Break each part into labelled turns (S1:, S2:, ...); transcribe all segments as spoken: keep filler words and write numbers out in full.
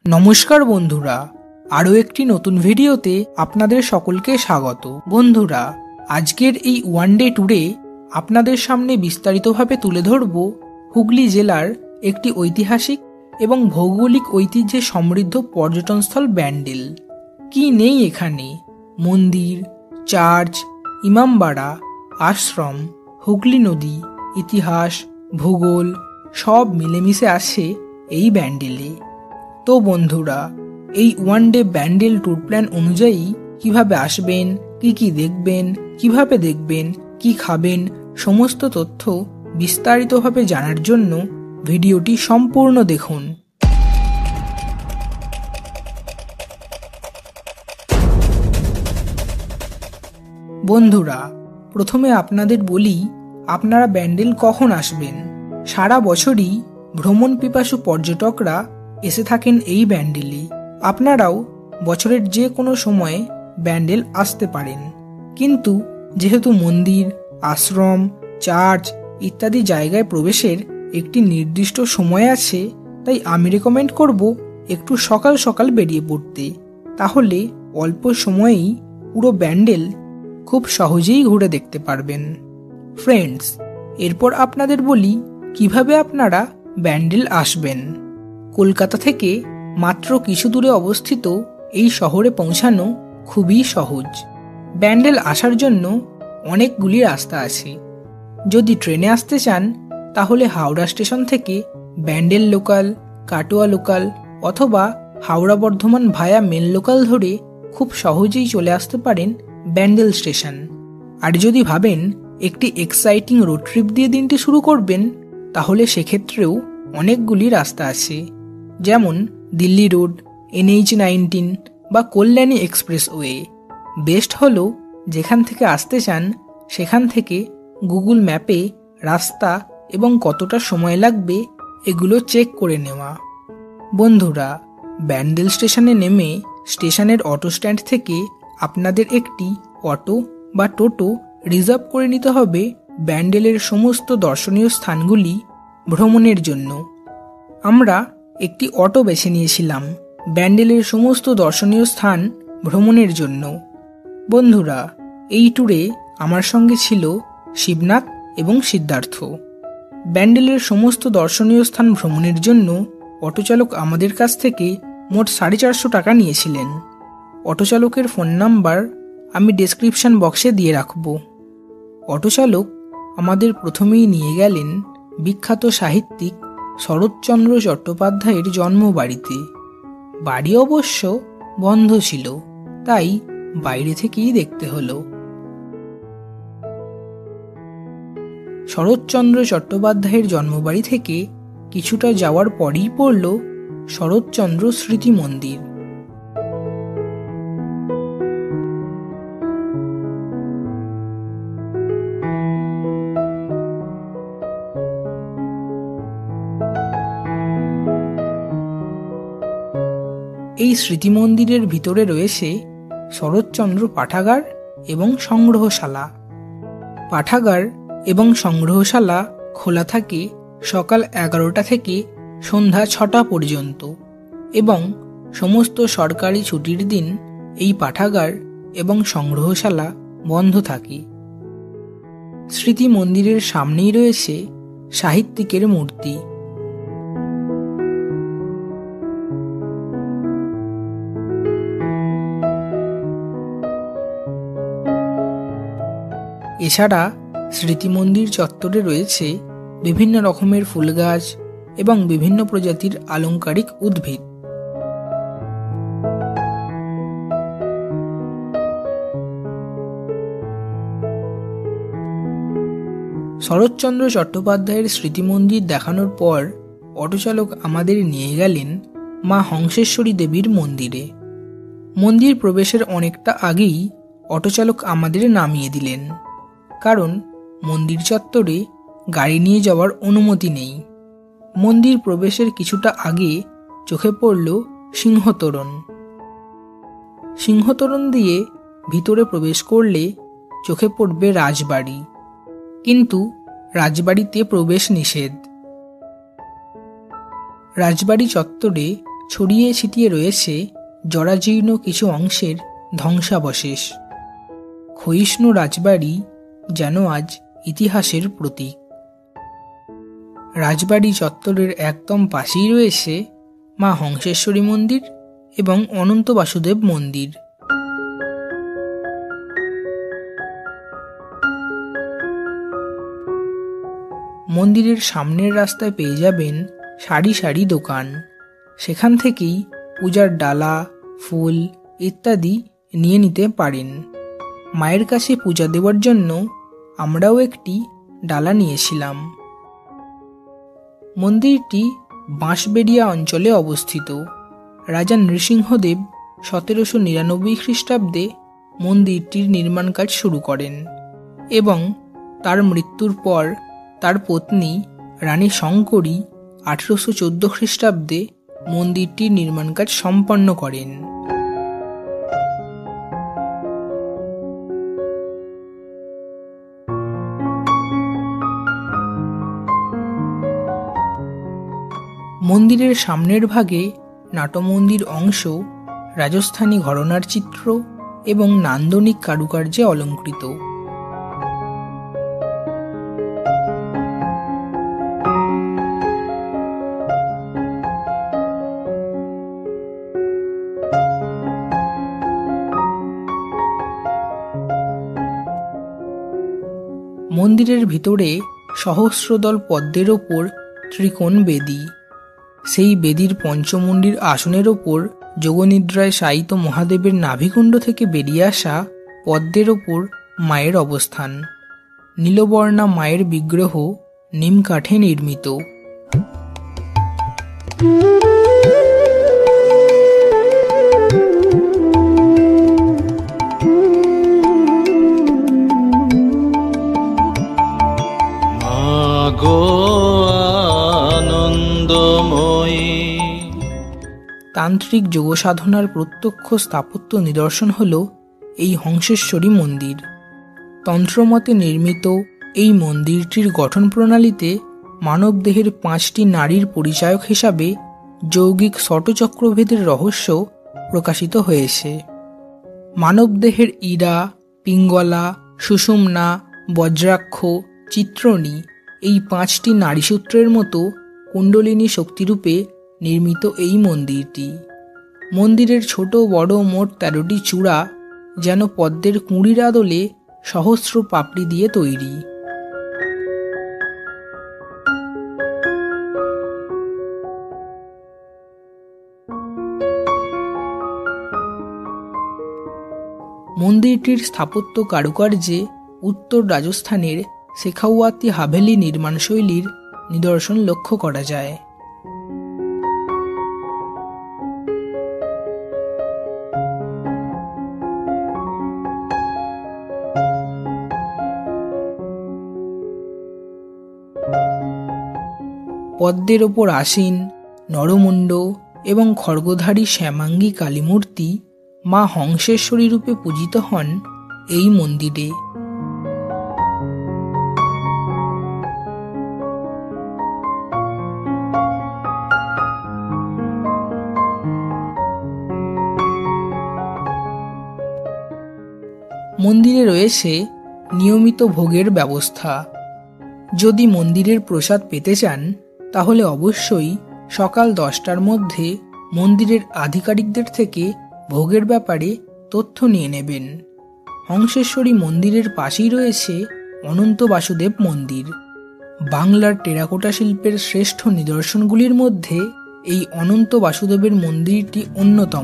S1: নমস্কার বন্ধুরা, আরও একটি নতুন ভিডিওতে আপনাদের সকলকে স্বাগত। বন্ধুরা, আজকের এই ওয়ান ডে ট্যুরে আপনাদের সামনে বিস্তারিতভাবে তুলে ধরব হুগলি জেলার একটি ঐতিহাসিক এবং ভৌগোলিক ঐতিহ্যে সমৃদ্ধ পর্যটনস্থল ব্যান্ডেল। কি নেই এখানে! মন্দির, চার্চ, ইমামবাড়া, আশ্রম, হুগলি নদী, ইতিহাস, ভূগোল সব মিলেমিশে আছে এই ব্যান্ডেলে। তো বন্ধুরা, এই one day Bandel tour plan অনুযায়ী কিভাবে আসবেন, কি কি দেখবেন, কিভাবে দেখবেন, কি খাবেন, সমস্ত তথ্য বিস্তারিতভাবে জানার জন্য ভিডিওটি সম্পূর্ণ দেখুন। বন্ধুরা, প্রথমে আপনাদের বলি, আপনারা ব্যান্ডেল কখন আসবেন। সারা বছরই ভ্রমণ পিপাসু পর্যটকরা এসে থাকেন এই ব্যান্ডেলে। আপনারাও বছরের যে কোনো সময়ে ব্যান্ডেল আসতে পারেন, কিন্তু যেহেতু মন্দির, আশ্রম, চার্চ ইত্যাদি জায়গায় প্রবেশের একটি নির্দিষ্ট সময় আছে, তাই আমি রেকমেন্ড করব একটু সকাল সকাল বেরিয়ে পড়তে। তাহলে অল্প সময়েই পুরো ব্যান্ডেল খুব সহজেই ঘুরে দেখতে পারবেন। ফ্রেন্ডস, এরপর আপনাদের বলি কিভাবে আপনারা ব্যান্ডেল আসবেন। কলকাতা থেকে মাত্র কিছু দূরে অবস্থিত এই শহরে পৌঁছানো খুবই সহজ। ব্যান্ডেল আসার জন্য অনেকগুলি রাস্তা আছে। যদি ট্রেনে আসতে চান তাহলে হাওড়া স্টেশন থেকে ব্যান্ডেল লোকাল, কাটোয়া লোকাল অথবা Howrah Bardhaman via mail local ধরে খুব সহজেই চলে আসতে পারেন ব্যান্ডেল স্টেশন। আর যদি ভাবেন একটি এক্সাইটিং রোড ট্রিপ দিয়ে দিনটি শুরু করবেন, তাহলে সেক্ষেত্রেও অনেকগুলি রাস্তা আছে, যেমন দিল্লি রোড, এনএইচ নাইনটিন বা কল্যাণী এক্সপ্রেসওয়ে। বেস্ট হলো যেখান থেকে আসতে চান সেখান থেকে গুগল ম্যাপে রাস্তা এবং কতটা সময় লাগবে এগুলো চেক করে নেওয়া। বন্ধুরা, ব্যান্ডেল স্টেশনে নেমে স্টেশনের অটো স্ট্যান্ড থেকে আপনাদের একটি অটো বা টোটো রিজার্ভ করে নিতে হবে ব্যান্ডেলের সমস্ত দর্শনীয় স্থানগুলি ভ্রমণের জন্য। আমরা একটি অটো বেছে নিয়েছিলাম ব্যান্ডেলের সমস্ত দর্শনীয় স্থান ভ্রমণের জন্য। বন্ধুরা, এই ট্যুরে আমার সঙ্গে ছিল শিবনাথ এবং সিদ্ধার্থ। ব্যান্ডেলের সমস্ত দর্শনীয় স্থান ভ্রমণের জন্য অটোচালক আমাদের কাছ থেকে মোট সাড়ে চারশো টাকা নিয়েছিলেন। অটোচালকের ফোন নাম্বার আমি ডেসক্রিপশন বক্সে দিয়ে রাখব। অটোচালক আমাদের প্রথমেই নিয়ে গেলেন বিখ্যাত সাহিত্যিক শরৎচন্দ্র চট্টোপাধ্যায়ের জন্মবাড়িতে। বাড়ি অবশ্য বন্ধ ছিল, তাই বাইরে থেকেই দেখতে হলো। শরৎচন্দ্র চট্টোপাধ্যায়ের জন্মবাড়ি থেকে কিছুটা যাওয়ার পরেই পড়ল শরৎচন্দ্র স্মৃতি মন্দির। এই স্মৃতি মন্দিরের ভিতরে রয়েছে শরৎচন্দ্র পাঠাগার এবং সংগ্রহশালা। পাঠাগার এবং সংগ্রহশালা খোলা থাকে সকাল এগারোটা থেকে সন্ধ্যা ছটা পর্যন্ত এবং সমস্ত সরকারি ছুটির দিন এই পাঠাগার এবং সংগ্রহশালা বন্ধ থাকে। স্মৃতি মন্দিরের সামনেই রয়েছে সাহিত্যিকের মূর্তি। এছাড়া স্মৃতি মন্দির চত্বরে রয়েছে বিভিন্ন রকমের ফুল গাছ এবং বিভিন্ন প্রজাতির আলংকারিক উদ্ভিদ। শরৎচন্দ্র চট্টোপাধ্যায়ের স্মৃতি মন্দির দেখানোর পর অটোচালক আমাদের নিয়ে গেলেন মা হংসেশ্বরী দেবীর মন্দিরে। মন্দির প্রবেশের অনেকটা আগেই অটোচালক আমাদের নামিয়ে দিলেন, কারণ মন্দির চত্বরে গাড়ি নিয়ে যাওয়ার অনুমতি নেই। মন্দির প্রবেশের কিছুটা আগে চোখে পড়ল সিংহতোরণ। সিংহতোরণ দিয়ে ভিতরে প্রবেশ করলে চোখে পড়বে রাজবাড়ি, কিন্তু রাজবাড়িতে প্রবেশ নিষেধ। রাজবাড়ি চত্বরে ছড়িয়ে ছিটিয়ে রয়েছে জরাজীর্ণ কিছু অংশের ধ্বংসাবশেষ। ক্ষয়িষ্ণু রাজবাড়ি যেন আজ ইতিহাসের প্রতীক। রাজবাড়ি চত্বরের একদম পাশেই রয়েছে মা হংসেশ্বরী মন্দির এবং অনন্ত বাসুদেব মন্দির। মন্দিরের সামনের রাস্তায় পেয়ে যাবেন সারি সারি দোকান। সেখান থেকেই পূজার ডালা, ফুল ইত্যাদি নিয়ে নিতে পারেন। মায়ের কাছে পূজা দেওয়ার জন্য আমরাও একটি ডালা নিয়েছিলাম। মন্দিরটি বাঁশবেড়িয়া অঞ্চলে অবস্থিত। রাজা নৃসিংহদেব সতেরোশো নিরানব্বই খ্রিস্টাব্দে মন্দিরটির নির্মাণ কাজ শুরু করেন এবং তার মৃত্যুর পর তার পত্নী রানী শঙ্করী আঠেরোশো চোদ্দ খ্রিস্টাব্দে মন্দিরটির নির্মাণ কাজ সম্পন্ন করেন। মন্দিরের সামনের ভাগে নাটমন্দির অংশ রাজস্থানী ঘরানার চিত্র এবং নান্দনিক কারুকার্যে অলঙ্কৃত। মন্দিরের ভিতরে সহস্রদল পদ্মের ওপর ত্রিকোণ বেদী। সেই বেদীর পঞ্চমুণ্ডির আসনের ওপর যোগনিদ্রায় শায়িত মহাদেবের নাভিকুণ্ড থেকে বেরিয়ে আসা পদ্মের ওপর মায়ের অবস্থান। নীলবর্ণা মায়ের বিগ্রহ নিম কাঠে নির্মিত। তান্ত্রিক যোগসাধনার প্রত্যক্ষ স্থাপত্য নিদর্শন হল এই হংসেশ্বরী মন্দির। তন্ত্রমতে নির্মিত এই মন্দিরটির গঠন প্রণালীতে মানবদেহের পাঁচটি নারীর পরিচায়ক হিসাবে যৌগিক ষটচক্রভেদের রহস্য প্রকাশিত হয়েছে। মানবদেহের ইরা, পিঙ্গলা, সুষুম্না, বজ্রাক্ষ, চিত্রণী এই পাঁচটি নারীসূত্রের মতো কুণ্ডলিনী শক্তিরূপে নির্মিত এই মন্দিরটি। মন্দিরের ছোট বড় মোট তেরোটি চূড়া যেন পদ্মের কুঁড়ির আদলে সহস্র পাপড়ি দিয়ে তৈরি। মন্দিরটির স্থাপত্য কারুকার্যে উত্তর রাজস্থানের শেখাওয়াতি হাভেলি নির্মাণশৈলীর নিদর্শন লক্ষ্য করা যায়। পদ্মের ওপর আসীন নরমুণ্ড এবং খড়গধারী শ্যামাঙ্গী কালীমূর্তি মা হংসেশ্বরী রূপে পূজিত হন এই মন্দিরে। মন্দিরে রয়েছে নিয়মিত ভোগের ব্যবস্থা। যদি মন্দিরের প্রসাদ পেতে চান তাহলে অবশ্যই সকাল দশটার মধ্যে মন্দিরের আধিকারিকদের থেকে ভোগের ব্যাপারে তথ্য নিয়ে নেবেন। হংসেশ্বরী মন্দিরের পাশেই রয়েছে অনন্ত বাসুদেব মন্দির। বাংলার টেরাকোটা শিল্পের শ্রেষ্ঠ নিদর্শনগুলির মধ্যে এই অনন্ত বাসুদেবের মন্দিরটি অন্যতম।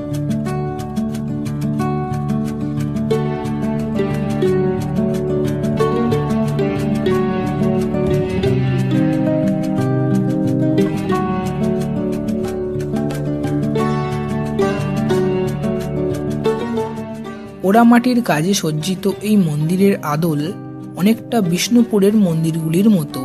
S1: পোড়ামাটির কাজে সজ্জিত এই মন্দিরের আদল অনেকটা বিষ্ণুপুরের মন্দিরগুলির মতো।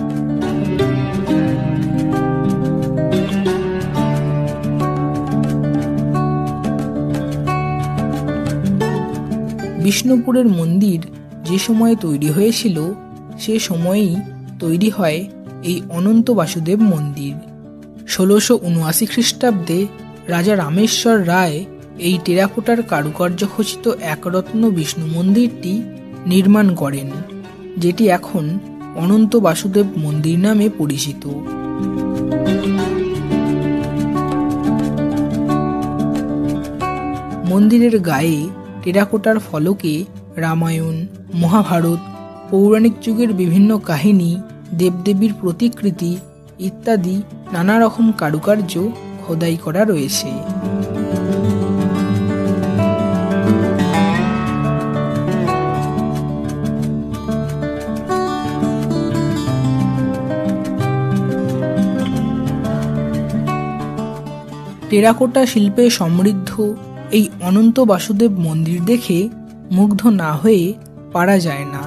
S1: বিষ্ণুপুরের মন্দির যে সময়ে তৈরি হয়েছিল সে সময়েই তৈরি হয় এই অনন্ত বাসুদেব মন্দির। ষোলোশো উনআশি খ্রিস্টাব্দে রাজা রামেশ্বর রায় এই টেরাকোটার কারুকার্য খচিত একরত্ন বিষ্ণু মন্দিরটি নির্মাণ করেন, যেটি এখন অনন্ত বাসুদেব মন্দির নামে পরিচিত। মন্দিরের গায়ে টেরাকোটার ফলকে রামায়ণ, মহাভারত, পৌরাণিক যুগের বিভিন্ন কাহিনী, দেবদেবীর প্রতিকৃতি ইত্যাদি নানা রকম কারুকার্য খোদাই করা রয়েছে। টেরাকোটা শিল্পে সমৃদ্ধ এই অনন্ত বাসুদেব মন্দির দেখে মুগ্ধ না হয়ে পারা যায় না।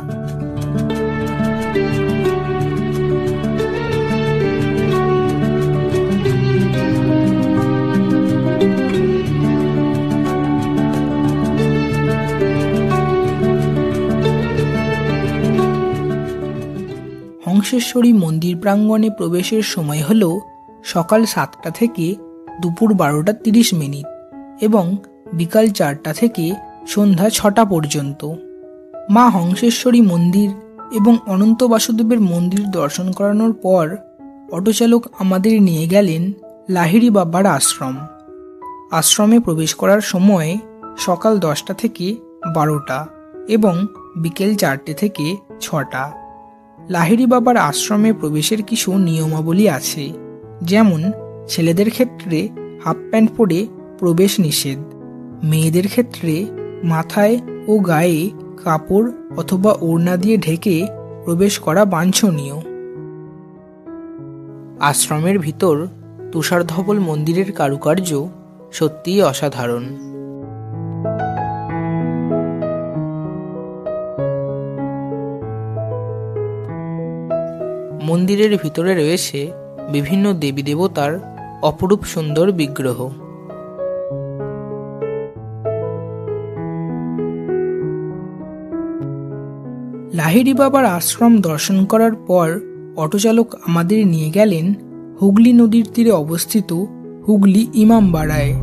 S1: হংসেশ্বরী মন্দির প্রাঙ্গণে প্রবেশের সময় হল সকাল সাতটা থেকে দুপুর বারোটা তিরিশ মিনিট এবং বিকাল চারটা থেকে সন্ধ্যা ছটা পর্যন্ত। মা হংসেশ্বরী মন্দির এবং অনন্ত বাসুদেবের মন্দির দর্শন করানোর পর অটোচালক আমাদের নিয়ে গেলেন লাহিড়ী বাবার আশ্রম। আশ্রমে প্রবেশ করার সময় সকাল দশটা থেকে বারোটা এবং বিকেল চারটে থেকে ছটা। লাহিড়ী বাবার আশ্রমে প্রবেশের কিছু নিয়মাবলী আছে, যেমন ছেলেদের ক্ষেত্রে হাফ প্যান্ট পরে প্রবেশ নিষেধ, মেয়েদের ক্ষেত্রে মাথায় ও গায়ে কাপড় অথবা ওড়না দিয়ে ঢেকে প্রবেশ করা বাঞ্ছনীয়। আশ্রমের ভিতর তুষারধবল মন্দিরের কারুকার্য সত্যিই অসাধারণ। মন্দিরের ভিতরে রয়েছে বিভিন্ন দেবী দেবতার অপরূপ সুন্দর বিগ্রহ। লাহিড়ী বাবার আশ্রম দর্শন করার পর অটোচালক আমাদের নিয়ে গেলেন হুগলি নদীর তীরে অবস্থিত হুগলি ইমামবাড়ায়।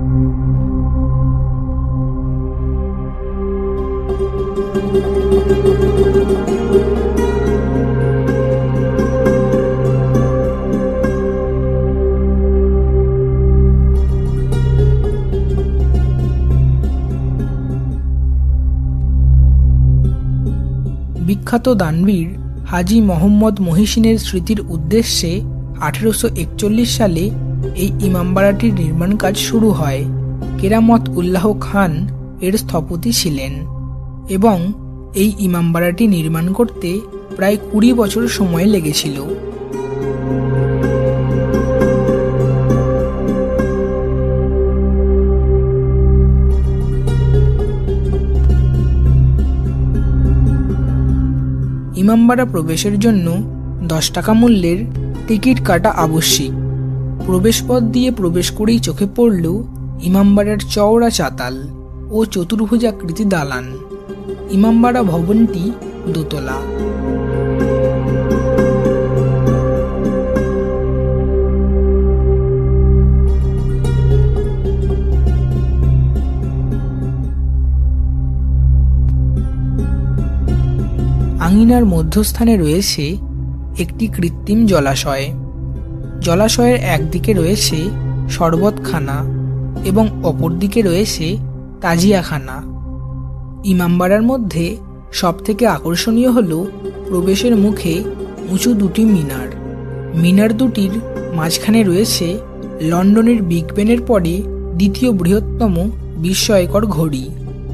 S1: বিখ্যাত দানবীর হাজী মোহাম্মদ মহিসিনের স্মৃতির উদ্দেশ্যে আঠেরোশো একচল্লিশ সালে এই ইমামবাড়াটির নির্মাণ কাজ শুরু হয়। কেরামত উল্লাহ খান এর স্থপতি ছিলেন এবং এই ইমামবাড়াটি নির্মাণ করতে প্রায় কুড়ি বছর সময় লেগেছিল। ইমামবাড়া প্রবেশের জন্য দশ টাকা মূল্যের টিকিট কাটা আবশ্যিক। প্রবেশপথ দিয়ে প্রবেশ করেই চোখে পড়ল ইমামবাড়ার চওড়া চাতাল ও চতুর্ভুজাকৃতি দালান। ইমামবাড়া ভবনটি দোতলা। আঙিনার মধ্যস্থানে রয়েছে একটি কৃত্রিম জলাশয়। জলাশয়ের একদিকে রয়েছে শরবতখানা এবং অপরদিকে রয়েছে তাজিয়াখানা। ইমামবাড়ার মধ্যে সবথেকে আকর্ষণীয় হল প্রবেশের মুখে উঁচু দুটি মিনার। মিনার দুটির মাঝখানে রয়েছে লন্ডনের বিগ বেনের পরে দ্বিতীয় বৃহত্তম বিস্ময়কর ঘড়ি।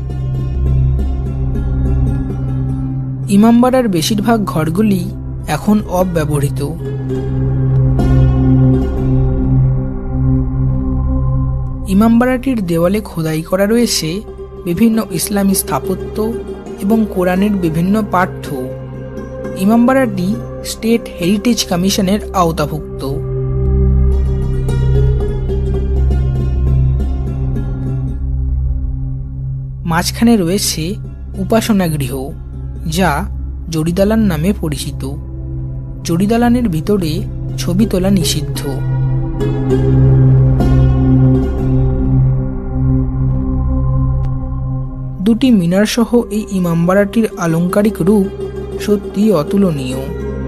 S1: ইমামবাড়ার বেশিরভাগ ঘরগুলি এখন অব্যবহৃত। ইমামবাড়াটির দেওয়ালে খোদাই করা রয়েছে বিভিন্ন ইসলামী স্থাপত্য এবং কোরআনের বিভিন্ন পাঠ্য। ইমামবাড়াটি স্টেট হেরিটেজ কমিশনের আওতাভুক্ত। মাঝখানে রয়েছে উপাসনা গৃহ, যা জরিদালান নামে পরিচিত। জরিদালানের ভিতরে ছবি তোলা নিষিদ্ধ। দুটি মিনার সহ এই ইমামবাড়াটির আলংকারিক রূপ সত্যি অতুলনীয়।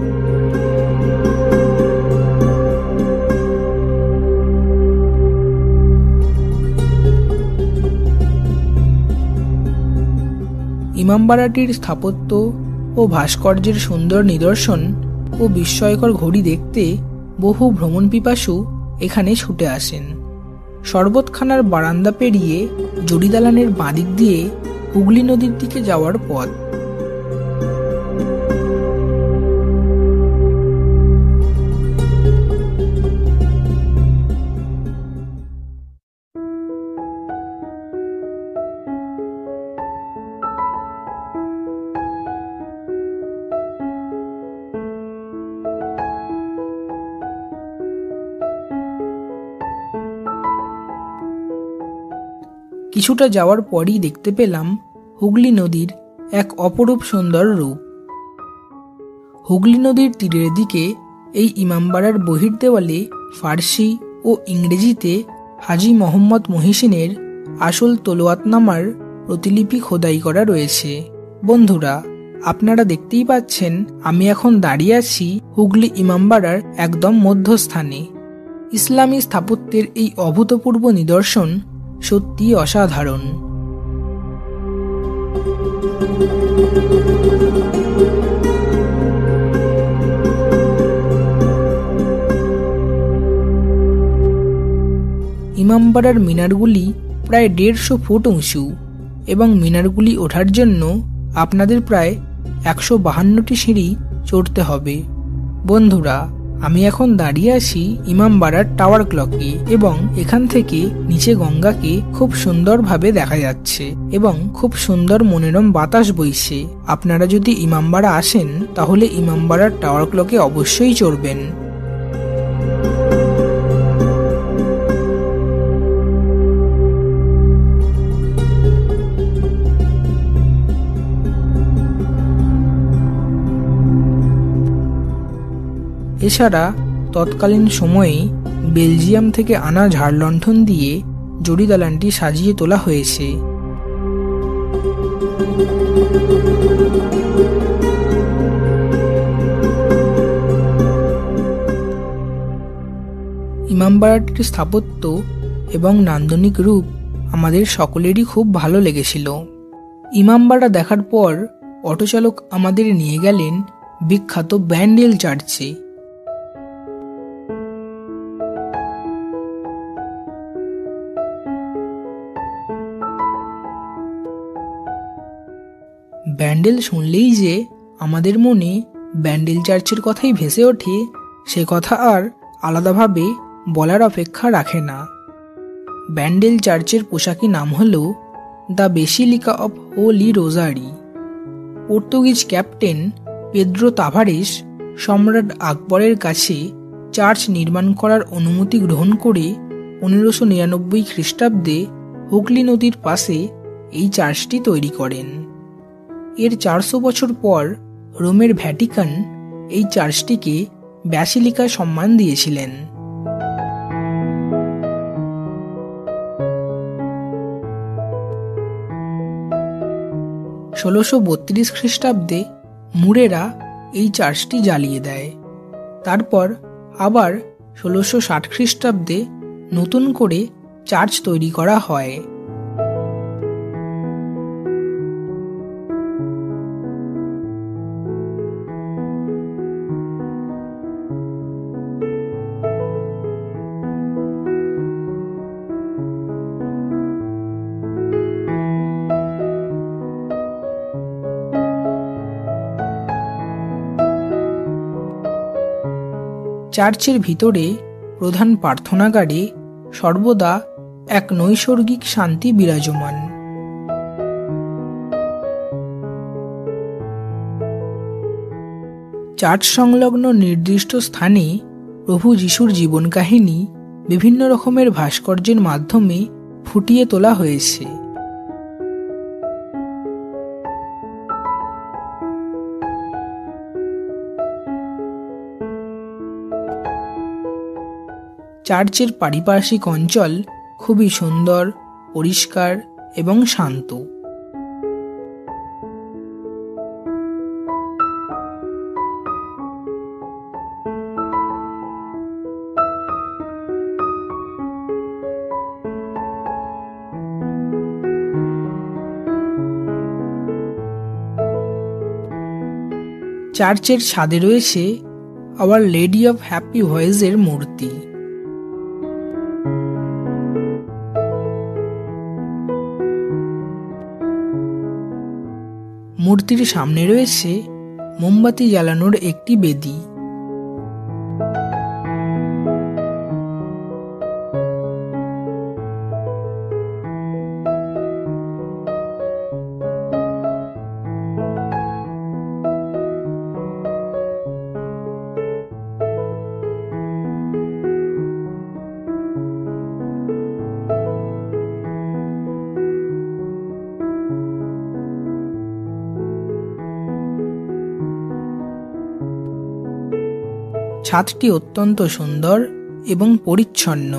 S1: ইমামবাড়াটির স্থাপত্য ও ভাস্কর্যের সুন্দর নিদর্শন ও বিস্ময়কর ঘড়ি দেখতে বহু ভ্রমণ পিপাসু এখানে ছুটে আসেন। শরবতখানার বারান্দা পেরিয়ে জরিদালানের বাঁদিক দিয়ে হুগলি নদীর দিকে যাওয়ার পথ। কিছুটা যাওয়ার পরই দেখতে পেলাম হুগলি নদীর এক অপরূপ সুন্দর রূপ। হুগলি নদীর তীরের দিকে এই ইমামবাড়ার বহির্দেওয়ালে ফার্সি ও ইংরেজিতে হাজী মোহাম্মদ মহিসিনের আসল তলোয়াতনামার প্রতিলিপি খোদাই করা রয়েছে। বন্ধুরা, আপনারা দেখতেই পাচ্ছেন আমি এখন দাঁড়িয়ে আছি হুগলি ইমামবাড়ার একদম মধ্যস্থানে। ইসলামী স্থাপত্যের এই অভূতপূর্ব নিদর্শন সত্যি অসাধারণ। ইমামবাড়ার মিনারগুলি প্রায় দেড়শো ফুট উঁচু এবং মিনারগুলি ওঠার জন্য আপনাদের প্রায় একশো বাহান্নটি সিঁড়ি চড়তে হবে। বন্ধুরা, আমি এখন দাঁড়িয়ে আছি ইমামবাড়ার টাওয়ার ক্লকে এবং এখান থেকে নিচে গঙ্গাকে খুব সুন্দরভাবে দেখা যাচ্ছে এবং খুব সুন্দর মনোরম বাতাস বইছে। আপনারা যদি ইমামবাড়া আসেন তাহলে ইমামবাড়ার টাওয়ার ক্লকে অবশ্যই চড়বেন। এছাড়া তৎকালীন সময়ে বেলজিয়াম থেকে আনা ঝাড়লণ্ঠন দিয়ে জরিদালানটি সাজিয়ে তোলা হয়েছে। ইমামবাড়াটির স্থাপত্য এবং নান্দনিক রূপ আমাদের সকলেরই খুব ভালো লেগেছিল। ইমামবাড়া দেখার পর অটোচালক আমাদের নিয়ে গেলেন বিখ্যাত ব্যান্ডেল চার্চে। ব্যান্ডেল শুনলেই যে আমাদের মনে ব্যান্ডেল চার্চের কথাই ভেসে ওঠে সে কথা আর আলাদাভাবে বলার অপেক্ষা রাখে না। ব্যান্ডেল চার্চের পোশাকি নাম হল the Basilica of Holy Rosary. Portuguese captain Pedro Tavares সম্রাট আকবরের কাছে চার্চ নির্মাণ করার অনুমতি গ্রহণ করে পনেরোশো নিরানব্বই খ্রিস্টাব্দে হুগলি নদীর পাশে এই চার্চটি তৈরি করেন। এর চারশো বছর পর রোমের ভ্যাটিকান এই চার্চটিকে ব্যাসিলিকা সম্মান দিয়েছিলেন। ষোলোশো বত্রিশ খ্রিস্টাব্দে মুরেরা এই চার্চটি জ্বালিয়ে দেয়। তারপর আবার ষোলোশো ষাট খ্রিস্টাব্দে নতুন করে চার্চ তৈরি করা হয়। চার্চের ভিতরে প্রধান প্রার্থনাগারে সর্বদা এক নৈসর্গিক শান্তি বিরাজমান। চার্চ সংলগ্ন নির্দিষ্ট স্থানে প্রভু যিশুর জীবন কাহিনী বিভিন্ন রকমের ভাস্কর্যের মাধ্যমে ফুটিয়ে তোলা হয়েছে। চার্চের পারিপার্শ্বিক অঞ্চল খুবই সুন্দর, পরিষ্কার এবং শান্ত। চার্চের ছাদে রয়েছে আওয়ার লেডি অফ হ্যাপি ভয়েসের মূর্তি। মূর্তির সামনে রয়েছে মোমবাতি জ্বালানোর একটি বেদি। ছাদটি অত্যন্ত সুন্দর এবং পরিচ্ছন্ন।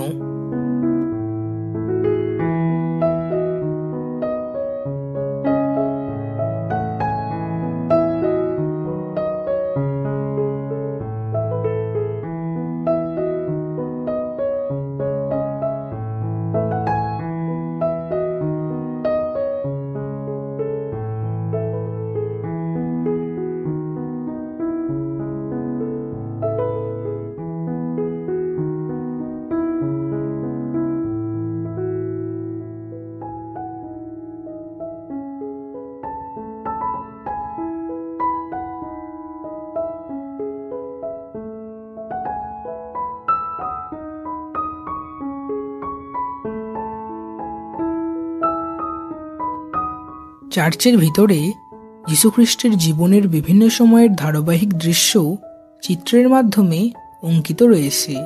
S1: চার্চের ভিতরে যীশুখ্রিস্টের জীবনের বিভিন্ন সময়ের ধারাবাহিক দৃশ্য চিত্রের মাধ্যমে অঙ্কিত রয়েছে।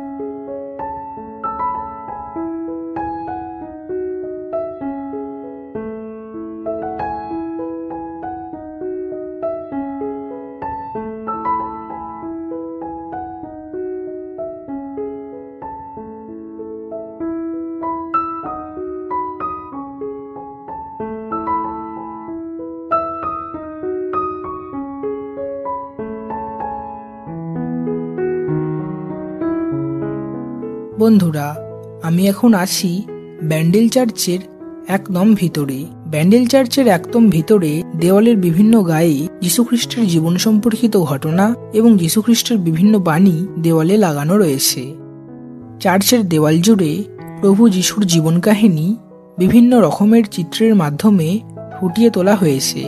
S1: বন্ধুরা, আমি এখন আছি ব্যান্ডেল চার্চের একদম ভিতরে। ব্যান্ডেল চার্চের একদম ভিতরে দেওয়ালের বিভিন্ন গায়ে যীশুখ্রিস্টের জীবন সম্পর্কিত ঘটনা এবং যীশুখ্রিস্টের বিভিন্ন বাণী দেওয়ালে লাগানো রয়েছে। চার্চের দেওয়াল জুড়ে প্রভু যীশুর জীবন কাহিনী বিভিন্ন রকমের চিত্রের মাধ্যমে ফুটিয়ে তোলা হয়েছে।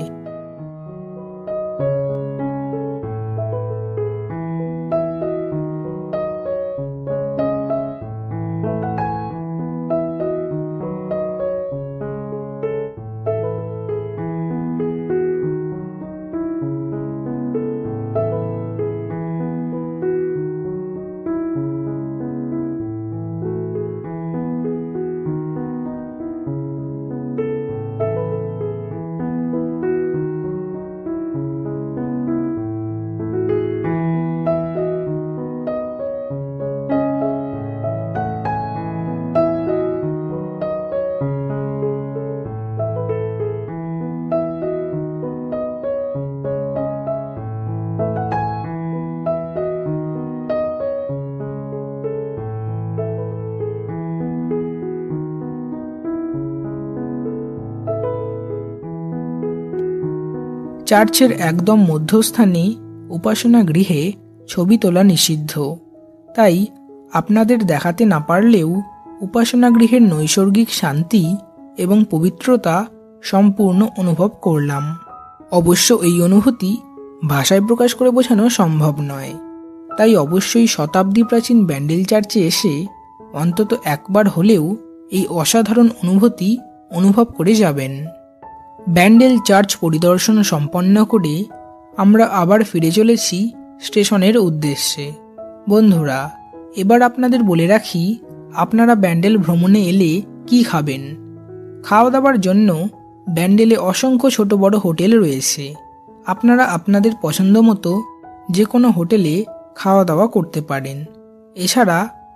S1: চার্চের একদম মধ্যস্থানে উপাসনা গৃহে ছবি তোলা নিষিদ্ধ, তাই আপনাদের দেখাতে না পারলেও উপাসনা গৃহের নৈসর্গিক শান্তি এবং পবিত্রতা সম্পূর্ণ অনুভব করলাম। অবশ্য এই অনুভূতি ভাষায় প্রকাশ করে বোঝানো সম্ভব নয়, তাই অবশ্যই শতাব্দী প্রাচীন ব্যান্ডেল চার্চে এসে অন্তত একবার হলেও এই অসাধারণ অনুভূতি অনুভব করে যাবেন। ব্যান্ডেল চার্চ পরিদর্শন সম্পন্ন করে আমরা আবার ফিরে চলেছি স্টেশনের উদ্দেশ্যে। বন্ধুরা, এবার আপনাদের বলে রাখি, আপনারা ব্যান্ডেল ভ্রমণে এলে কি খাবেন। খাওয়া দাওয়ার জন্য ব্যান্ডেলে অসংখ্য ছোট বড় হোটেল রয়েছে। আপনারা আপনাদের পছন্দ মতো যে কোনো হোটেলে খাওয়া দাওয়া করতে পারেন। এছাড়া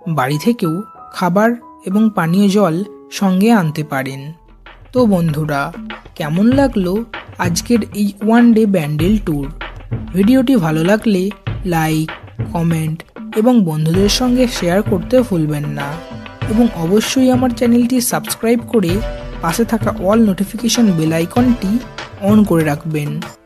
S1: বাড়ি থেকেও খাবার এবং পানীয় জল সঙ্গে আনতে পারেন। তো বন্ধুরা, কেমন লাগলো আজকের এই ওয়ান ডে ব্যান্ডেল ট্যুর? ভিডিওটি ভালো লাগলে লাইক, কমেন্ট এবং বন্ধুদের সঙ্গে শেয়ার করতে ভুলবেন না, এবং অবশ্যই আমার চ্যানেলটি সাবস্ক্রাইব করে পাশে থাকা অল নোটিফিকেশন বেল আইকনটি অন করে রাখবেন।